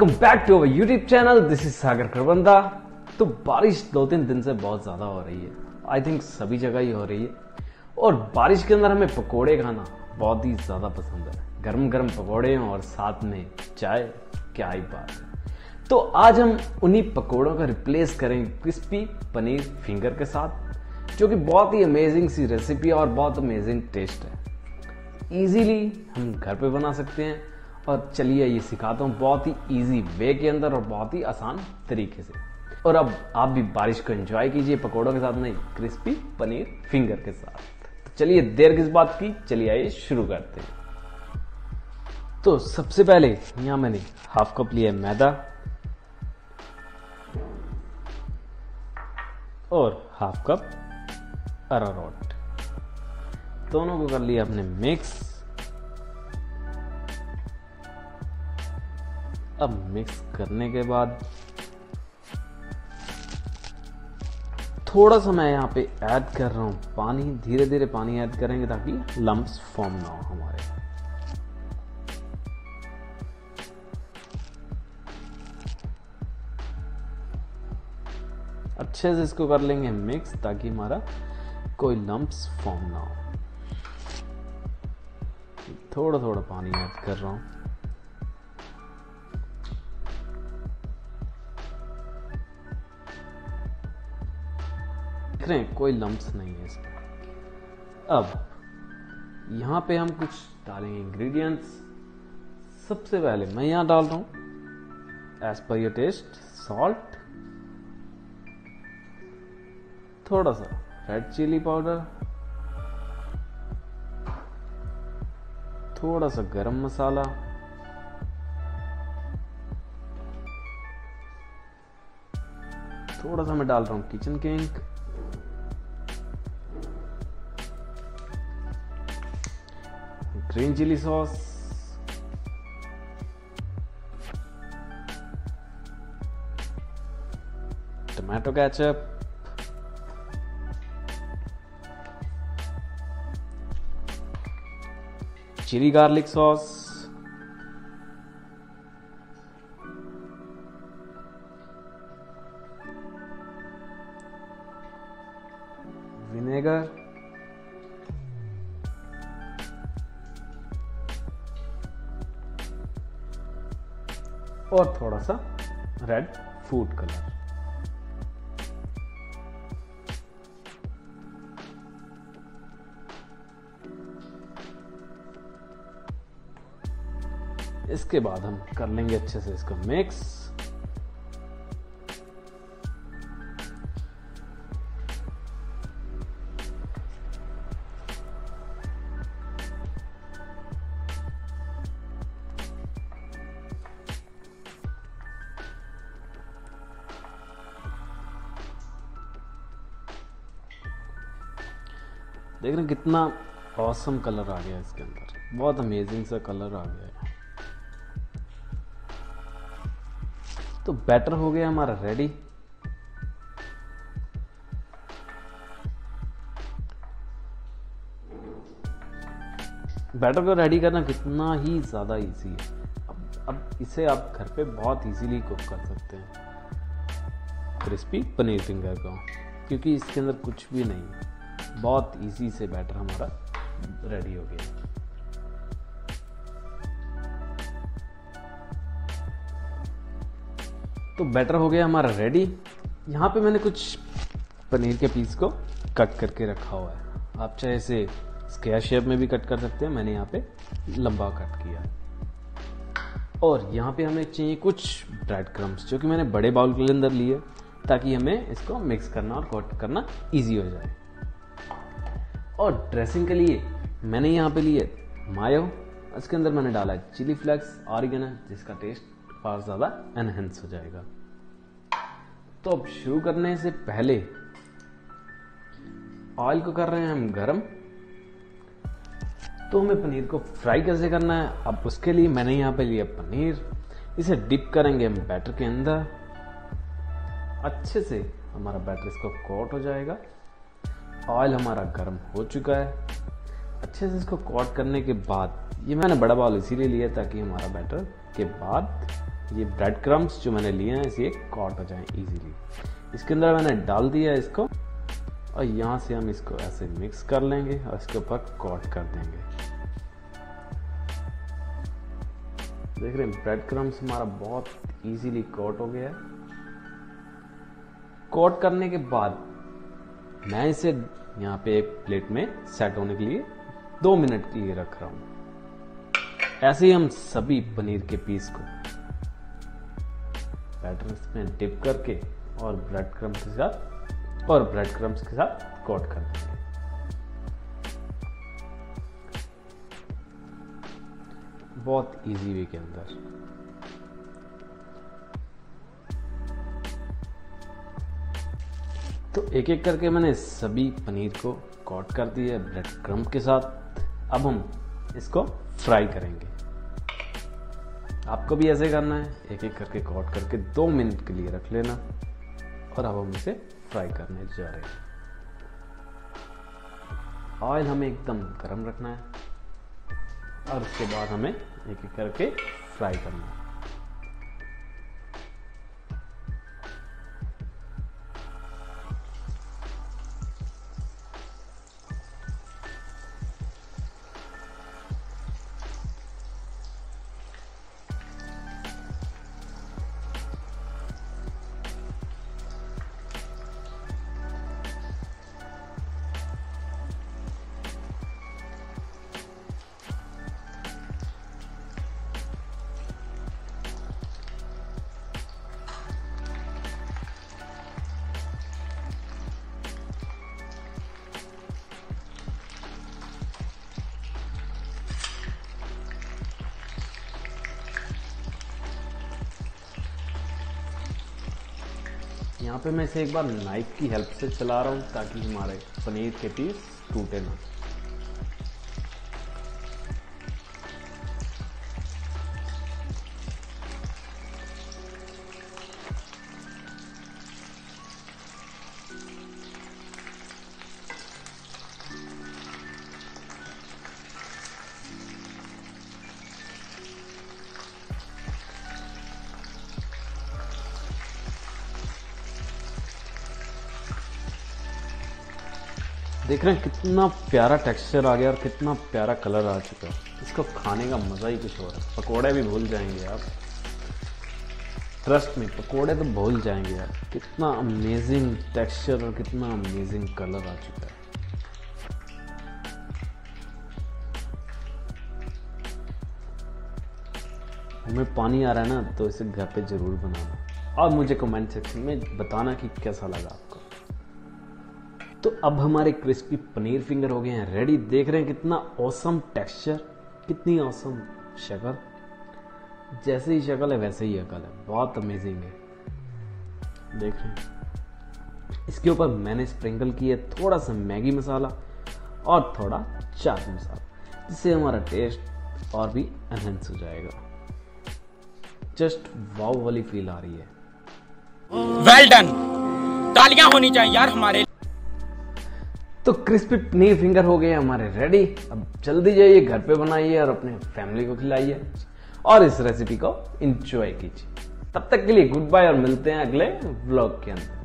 Welcome back to our YouTube channel. This is Sagar Kharbanda. तो बारिश 2-3 दिन से बहुत ज्यादा हो रही है। आई थिंक सभी जगह ही हो रही है और बारिश के अंदर हमें पकोड़े खाना बहुत ही ज्यादा पसंद है। गरम गरम पकोड़े और साथ में चाय, क्या ही बात है। तो आज हम उन्हीं पकोड़ों का रिप्लेस करेंगे क्रिस्पी पनीर फिंगर के साथ, जो कि बहुत ही अमेजिंग सी रेसिपी और बहुत अमेजिंग टेस्ट है। इजीली हम घर पे बना सकते हैं और चलिए ये सिखाता हूँ बहुत ही इजी वे के अंदर और बहुत ही आसान तरीके से। और अब आप भी बारिश को एंजॉय कीजिए पकोड़ों के साथ, नहीं क्रिस्पी पनीर फिंगर के साथ। तो चलिए देर किस बात की, चलिए आइए शुरू करते हैं। तो सबसे पहले यहां मैंने हाफ कप लिया मैदा और हाफ कप अरारोट, दोनों को कर लिया अपने मिक्स। अब मिक्स करने के बाद थोड़ा सा मैं यहाँ पे ऐड कर रहा हूँ पानी। धीरे धीरे पानी ऐड करेंगे ताकि लम्प्स फॉर्म ना हो हमारे। अच्छे से इसको कर लेंगे मिक्स ताकि हमारा कोई लम्प्स फॉर्म ना हो। थोड़ा थोड़ा पानी ऐड कर रहा हूँ। देख रहे हैं कोई लम्प्स नहीं है इसमें। अब यहां पे हम कुछ डालेंगे इंग्रेडिएंट्स। सबसे पहले मैं यहां डाल रहा हूं as per your test salt, थोड़ा सा रेड चिली पाउडर, थोड़ा सा गरम मसाला, थोड़ा सा मैं डाल रहा हूं Kitchen King, green chilli sauce, tomato ketchup, chilli garlic sauce, vinegar, और थोड़ा सा रेड फूड कलर। इसके बाद हम कर लेंगे अच्छे से इसको मिक्स। देख रहे हैं कितना ऑसम कलर आ गया इसके अंदर, बहुत अमेजिंग सा कलर आ गया है। तो बैटर हो गया हमारा रेडी। बैटर को रेडी करना कितना ही ज्यादा इजी है। अब इसे आप घर पे बहुत इजीली कुक कर सकते हैं क्रिस्पी पनीर फिंगर को, क्योंकि इसके अंदर कुछ भी नहीं है। बहुत इजी से बैटर हमारा रेडी हो गया। तो बैटर हो गया हमारा रेडी। यहां पे मैंने कुछ पनीर के पीस को कट करके रखा हुआ है। आप चाहे इसे स्क्वायर शेप में भी कट कर सकते हैं, मैंने यहाँ पे लंबा कट किया। और यहाँ पे हमें चाहिए कुछ ब्रेड क्रम्स, जो कि मैंने बड़े बाउल के अंदर लिए ताकि हमें इसको मिक्स करना और कोट करना इजी हो जाए। और ड्रेसिंग के लिए मैंने यहाँ पे लिए मायो। इसके अंदर मैंने डाला है चिली फ्लेक्स, ऑरिगेनो, जिसका टेस्ट और ज्यादा एनहेंस हो जाएगा। तो अब शुरू करने से पहले ऑयल को कर रहे हैं हम गरम। तो हमें पनीर को फ्राई कैसे करना है, अब उसके लिए मैंने यहाँ पे लिया पनीर। इसे डिप करेंगे हम बैटर के अंदर। अच्छे से हमारा बैटर इसको कोट हो जाएगा। ऑयल हमारा गर्म हो चुका है। अच्छे से इसको कोट करने के बाद, ये मैंने बड़ा बाउल इसीलिए लिया ताकि हमारा बैटर के बाद ये ब्रेड क्रम्स जो मैंने लिए हैं इसे कॉट हो जाएं इजीली। इसके अंदर मैंने डाल दिया इसको और यहाँ से हम इसको ऐसे मिक्स कर लेंगे और इसके ऊपर कॉट कर देंगे। देख रहे हैं ब्रेड क्रम्स हमारा बहुत इजीली कोट हो गया है। कोट करने के बाद मैं इसे यहाँ पे एक प्लेट में सेट होने के लिए 2 मिनट के लिए रख रहा हूं। ऐसे ही हम सभी पनीर के पीस को बैटर में डिप करके और ब्रेड क्रम्स के साथ कोट कर देंगे। बहुत इजी वे के अंदर। तो एक एक करके मैंने सभी पनीर को कोट कर दिया ब्रेड क्रम्ब के साथ। अब हम इसको फ्राई करेंगे। आपको भी ऐसे करना है, एक एक करके कोट करके 2 मिनट के लिए रख लेना और अब हम इसे फ्राई करने जा रहे हैं। ऑयल हमें एकदम गर्म रखना है और उसके बाद हमें एक एक करके फ्राई करना है। यहाँ पे मैं इसे एक बार नाइफ की हेल्प से चला रहा हूँ ताकि हमारे पनीर के पीस टूटे ना। देख रहे हैं कितना प्यारा टेक्सचर आ गया और कितना प्यारा कलर आ चुका है। इसको खाने का मजा ही कुछ और है। पकोड़े भी भूल जाएंगे आप, ट्रस्ट में पकोड़े तो भूल जाएंगे आप। कितना अमेजिंग टेक्सचर और कितना अमेजिंग कलर आ चुका है। हमें पानी आ रहा है ना, तो इसे घर पे जरूर बनाना और मुझे कमेंट सेक्शन में बताना कि कैसा लगा आपको। तो अब हमारे क्रिस्पी पनीर फिंगर हो गए हैं रेडी। देख रहे हैं कितना ऑसम टेक्सचर, कितनी ऑसम शक्ल। जैसे ही शक्ल है वैसे ही अकल है, बहुत अमेजिंग है। देख रहे हैं इसके ऊपर मैंने स्प्रिंकल किया थोड़ा सा मैगी मसाला और थोड़ा चाट मसाला, जिससे हमारा टेस्ट और भी एनहेंस हो जाएगा। जस्ट वाव वाली फील आ रही है। वेल डन, तालियां होनी चाहिए यार हमारे। तो क्रिस्पी पनीर फिंगर हो गए हमारे रेडी। अब जल्दी जाइए घर पे बनाइए और अपने फैमिली को खिलाइए और इस रेसिपी को एंजॉय कीजिए। तब तक के लिए गुड बाय और मिलते हैं अगले व्लॉग के अंदर।